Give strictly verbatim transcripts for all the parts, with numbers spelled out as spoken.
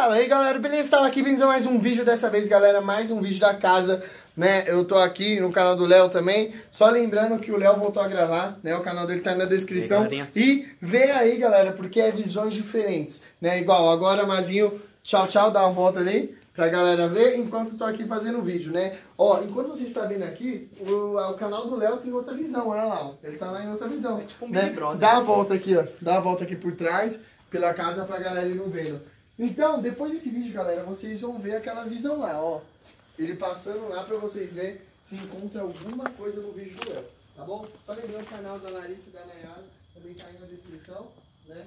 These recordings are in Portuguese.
Fala aí, galera, beleza? Tá aqui vindo mais um vídeo dessa vez, galera, mais um vídeo da casa, né? Eu tô aqui no canal do Léo também, só lembrando que o Léo voltou a gravar, né? O canal dele tá na descrição. E, aí, e vê aí, galera, porque é visões diferentes, né? Igual agora, Mazinho, tchau, tchau, dá uma volta ali pra galera ver, enquanto eu tô aqui fazendo o vídeo, né? Ó, enquanto você está vendo aqui, o, o canal do Léo tem outra visão, olha lá, ó. Ele tá lá em outra visão, é tipo um né? Brother, dá a volta aqui, ó, dá a volta aqui por trás, pela casa pra galera ir não vendo. Então, depois desse vídeo, galera, vocês vão ver aquela visão lá, ó. Ele passando lá pra vocês verem se encontra alguma coisa no vídeo do Léo, tá bom? Só lembrando o canal da Larissa e da Nayara, também tá aí na descrição, né?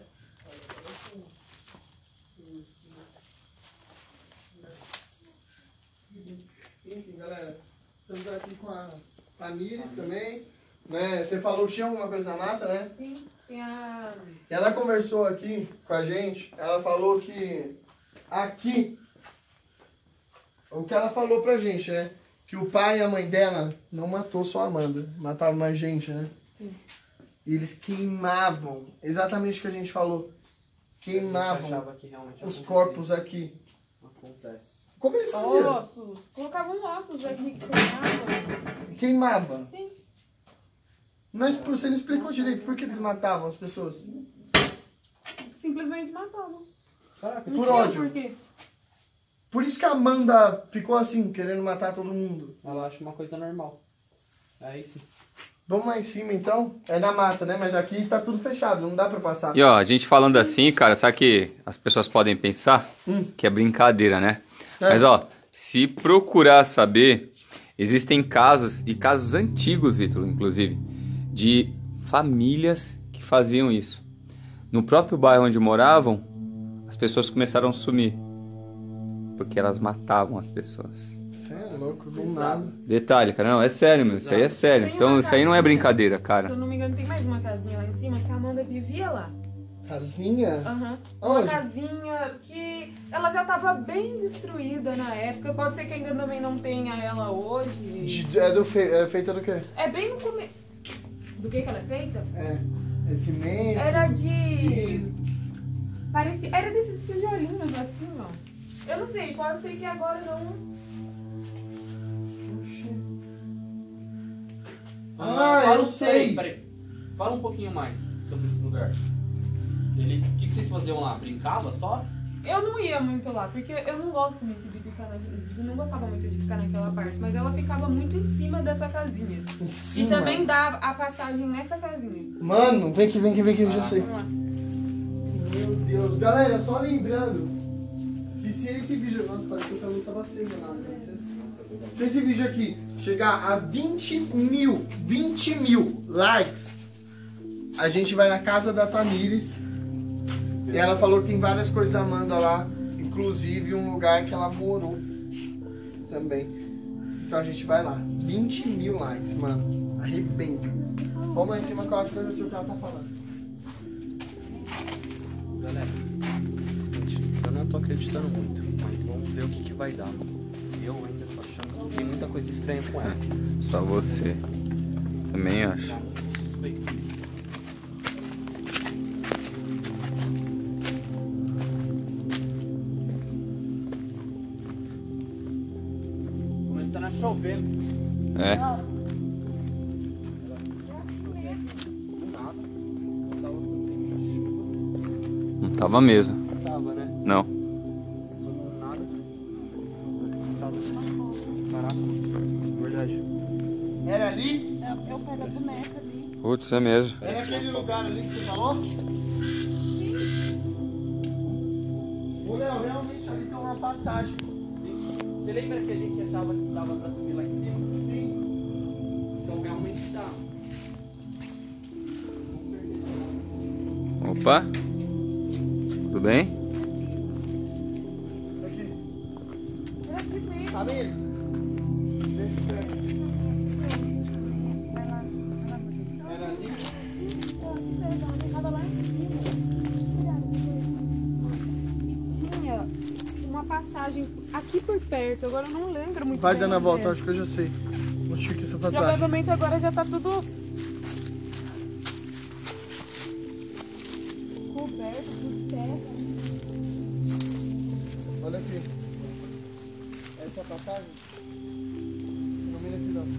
Enfim, galera, estamos aqui com a Tamires também, né? Você falou que tinha alguma coisa na mata, né? Sim. Tem a... Ela conversou aqui com a gente, ela falou que aqui, o que ela falou pra gente, né? Que o pai e a mãe dela não matou só a Amanda, matavam mais gente, né? Sim. E eles queimavam, exatamente o que a gente falou, queimavam os corpos aqui. Acontece. Como eles faziam? Ossos. Colocavam ossos aqui que queimavam. Queimava? Sim. Mas você não explicou direito por que eles matavam as pessoas? Simplesmente matavam. Caraca, por ódio. Por quê? Por isso que a Amanda ficou assim, querendo matar todo mundo. Ela acha uma coisa normal. É isso. Vamos lá em cima então? É na mata, né? Mas aqui tá tudo fechado, não dá pra passar. E ó, a gente falando assim, cara, sabe que as pessoas podem pensar Hum. que é brincadeira, né? É. Mas ó, se procurar saber, existem casos, e casos antigos, Ítalo, inclusive, de famílias que faziam isso. No próprio bairro onde moravam, as pessoas começaram a sumir. Porque elas matavam as pessoas. Você é louco, do nada. Detalhe, cara, não, é sério, meu, isso aí é sério. Então isso aí não é brincadeira, Se cara. eu não me engano, tem mais uma casinha lá em cima que a Amanda vivia lá. Casinha? Aham. Uma Onde? casinha que ela já estava bem destruída na época. Pode ser que ainda também não tenha ela hoje. De- é, do fe... é feita do quê? É bem no começo. Do que que ela é feita? É. É cimento? Era de... Parecia... Era desses tijolinhos assim, ó. Eu não sei, pode ser que agora não... Ah, Fala eu um- sei. Peraí, peraí. Fala um pouquinho mais sobre esse lugar. Ele, o que, que vocês faziam lá? Brincava só? Eu não ia muito lá, porque eu não gosto muito de ficar na... Eu não gostava muito de ficar naquela parte, mas ela ficava muito em cima dessa casinha. Em E cima. também dava a passagem nessa casinha. Mano, vem aqui, vem aqui, vem aqui, eu já sei. Vamos lá. Meu Deus. Galera, só lembrando que se esse vídeo... Nossa, pareceu que a luz estava acesa lá, né? Se esse vídeo aqui chegar a vinte mil, vinte mil likes, a gente vai na casa da Tamires. E ela falou que tem várias coisas da Amanda lá, inclusive um lugar que ela morou também. Então a gente vai lá. vinte mil likes, mano. Arrebenta. Vamos lá em cima que eu acho que eu já sei o que ela tá falando. Galera, é o seguinte, eu não tô acreditando muito, mas vamos ver o que, que vai dar. Eu ainda tô achando que tem muita coisa estranha com ela. Só você. Também acho. Já suspeito disso. Começando a chover. É. Nada. Não tava com chuva. Não tava mesmo. Não tava, né? Não. Começou do nada. Caraca, verdade. Era ali? É o pé da boneca ali. Putz, é mesmo. Era aquele lugar ali que você falou? Ô, Léo, realmente ali tem uma passagem. Sim. Você lembra que a gente achava que dava pra subir lá em cima? Sim. Então realmente dá. Com certeza. Opa. Tudo bem? Aqui. É aqui mesmo. Sabe eles? Era ali? Tava lá em cima. E tinha uma passagem aqui por perto. Agora eu não lembro muito Vai bem dando a onde volta, é. acho que eu já sei. Oxi, que essa passagem. Provavelmente agora já tá tudo coberto de terra. Olha aqui. Essa é a passagem? Ilumina aqui, não.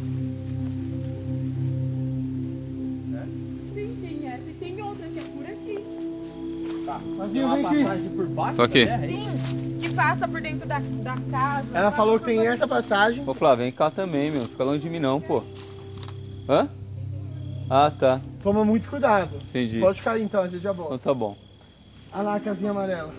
Sim, tem essa e tem outra que é por aqui. Tá. Mas Tem vem uma aqui. passagem por baixo Tô aqui. da terra, é isso? Sim, que passa por dentro da, da casa. Ela passa falou por que tem todo- essa passagem. Ô Flávio, vem cá também, meu. Fica longe de mim não, pô. Hã? Ah, tá. Toma muito cuidado. Entendi. Pode cair então, a gente já Então volta. tá bom. Olha lá a casinha amarela.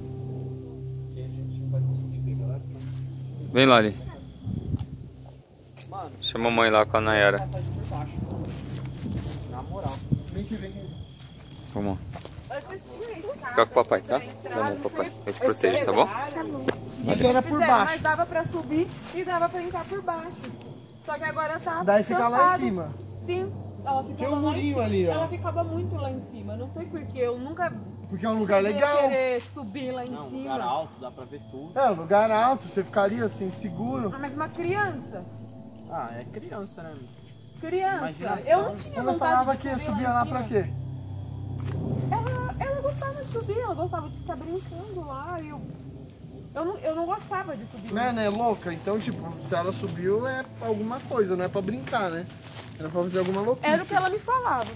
Vem lá ali. Mano, Chama a mãe lá com a Nayara. passagem por baixo. Na moral. Vem aqui, vem aqui. Vamos. Antes tinha escada Fica com o papai, tá? pra entrar, Tá bom, não papai. sei Eu te protejo, tá bom? Tá bom. Mas era por Fizeram, baixo. Mas dava pra subir e dava pra entrar por baixo. Só que agora tá Daí fica lá em tampado. cima. Sim, ela ficava Tem um lá em murinho cima. ali, ó. Ela ficava muito lá em cima. Não sei porquê, eu nunca Porque é um lugar ia legal. querer subir lá em Não, cima. lugar alto, dá pra ver tudo. É, lugar alto, você ficaria assim, seguro. Ah, mas uma criança. Ah, é criança, né? Criança. Imaginação. Eu não tinha Ela vontade falava de que ia subir subir lá, lá em pra cima. quê? Ela, ela gostava de subir, ela gostava de ficar brincando lá. E eu, eu, não, eu não gostava de subir. Né, né, louca? Então, tipo, se ela subiu é pra alguma coisa, não é pra brincar, né? Era pra fazer alguma loucura. Era o que ela me falava.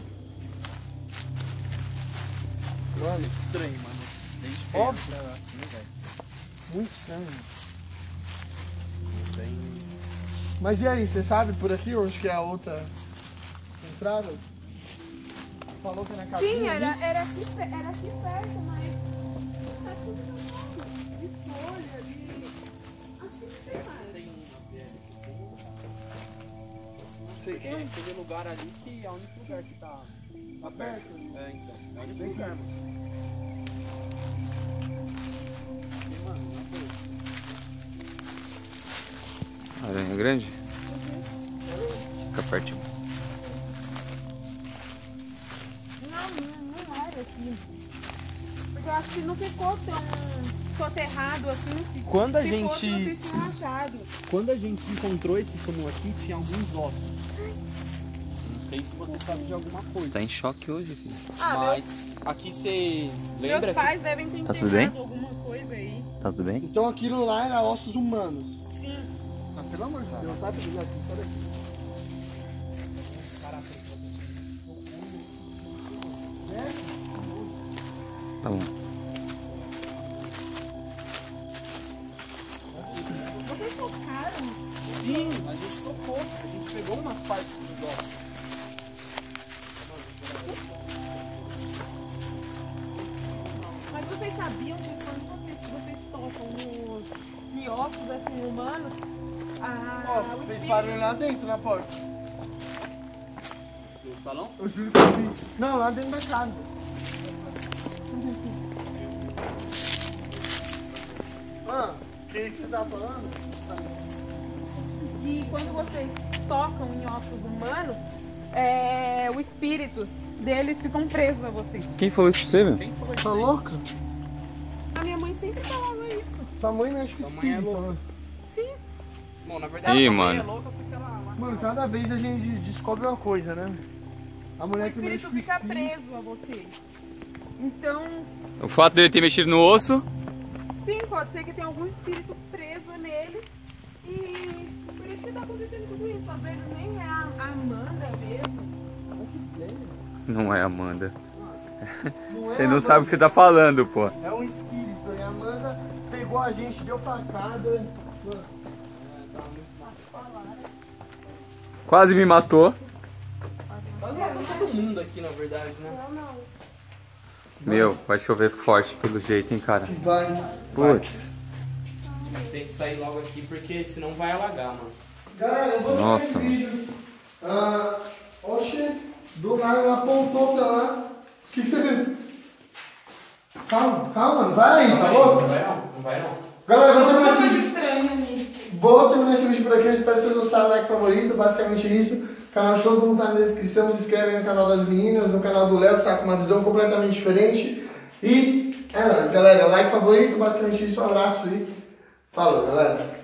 Mano, Estranho, mano. Desde Óbvio. criança, assim, velho. muito estranho. Bem... Mas e aí, você sabe por aqui onde que é a outra entrada? Falou que é na casinha Sim, era, ali? era, aqui, pe- era aqui perto, mas tá tudo normal. De folha, de... Acho que não tem mais. Tem uma P L que tem. Não sei. Tem aquele lugar ali que é o único lugar que tá aberto. É, então. É o único lugar, mano. E, mano, na boa. Aranha grande? Fica pertinho. Não, não, não era aqui. Porque eu acho que não ficou tão soterrado assim. Se, Quando a se gente- fosse, vocês tinham achado. Quando a gente encontrou esse túmulo aqui, tinha alguns ossos. Não sei se você sabe de alguma coisa. Tá em choque hoje, filho. Ah, Mas aqui você meus, lembra? meus pais devem ter Tá tudo bem? enterrado alguma coisa aí. Tá tudo bem? Então aquilo lá era ossos humanos. Sim. Ah, pelo amor de Deus, sabe pegar aqui, sai daqui. Tá bom. Vocês tocaram? Sim, a gente tocou. A gente pegou umas partes dos ossos. Mas vocês sabiam que quando vocês, vocês tocam nos em ossos assim, humanos, a, Ó, o fez espírito- barulho lá dentro na porta. No salão? Eu juro que eu vi. Não, lá dentro da casa. Ah, o que, que você tá falando? que quando vocês tocam em ossos humanos, é, o espírito deles ficam presos a vocês. Quem falou isso pra você, meu? Quem falou Tá isso aí? louca? A minha mãe sempre falava isso. Sua mãe mexe com Sua mãe é espírito. louca. né? Sim. Bom, na verdade, Ih, sua mãe mano. é louca porque ela... Mano, cada vez a gente descobre uma coisa, né? A O mulher que mexe espírito com fica espírito. preso a vocês. Então, O fato dele ter mexido no osso. sim, pode ser que tenha algum espírito preso neles. E por isso que tá acontecendo tudo isso. Às vezes nem é a a Amanda mesmo. Não é Amanda. Não é, Você não Amanda? sabe o que você tá falando, pô. É um espírito. E a Amanda pegou a gente, deu facada. Mano, Quase me matou. Mas matou todo mundo aqui, na verdade, né? Não, não. Meu, vai chover forte pelo jeito, hein, cara. vai. Putz. Tem que sair logo aqui porque senão vai alagar, mano. Galera, eu vou Nossa, esse vídeo. Ah, oxe, do nada ela apontou pra lá. O que, que você viu? Calma, calma, não vai aí, tá louco? Não vai não, não vai não. Galera, vou terminar Uma esse coisa vídeo. estranha nisso. Vou terminar esse vídeo por aqui. Eu espero que vocês gostaram. Like favorito, basicamente isso. Canal Show, todo mundo tá na descrição. Se inscreve aí no canal das meninas, no canal do Léo, que tá com uma visão completamente diferente. E é nóis, galera. Like favorito, basicamente isso. Um abraço e falou, galera.